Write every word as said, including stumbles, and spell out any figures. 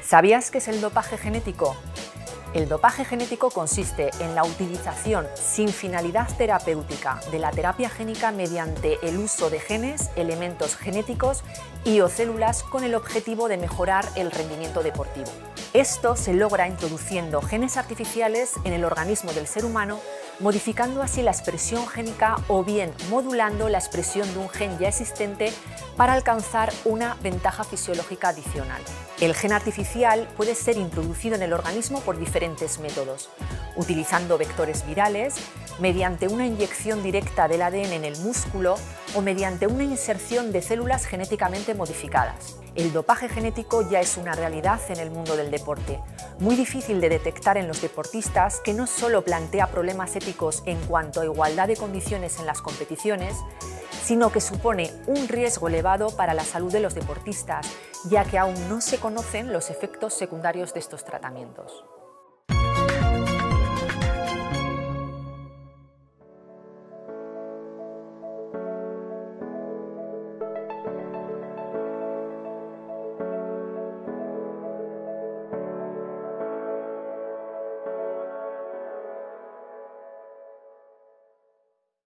¿Sabías qué es el dopaje genético? El dopaje genético consiste en la utilización sin finalidad terapéutica de la terapia génica mediante el uso de genes, elementos genéticos y o células con el objetivo de mejorar el rendimiento deportivo. Esto se logra introduciendo genes artificiales en el organismo del ser humano, modificando así la expresión génica o bien modulando la expresión de un gen ya existente para alcanzar una ventaja fisiológica adicional. El gen artificial puede ser introducido en el organismo por diferentes métodos, utilizando vectores virales, mediante una inyección directa del A D N en el músculo o mediante una inserción de células genéticamente modificadas. El dopaje genético ya es una realidad en el mundo del deporte, muy difícil de detectar en los deportistas, que no solo plantea problemas éticos en cuanto a igualdad de condiciones en las competiciones, sino que supone un riesgo elevado para la salud de los deportistas, ya que aún no se conocen los efectos secundarios de estos tratamientos.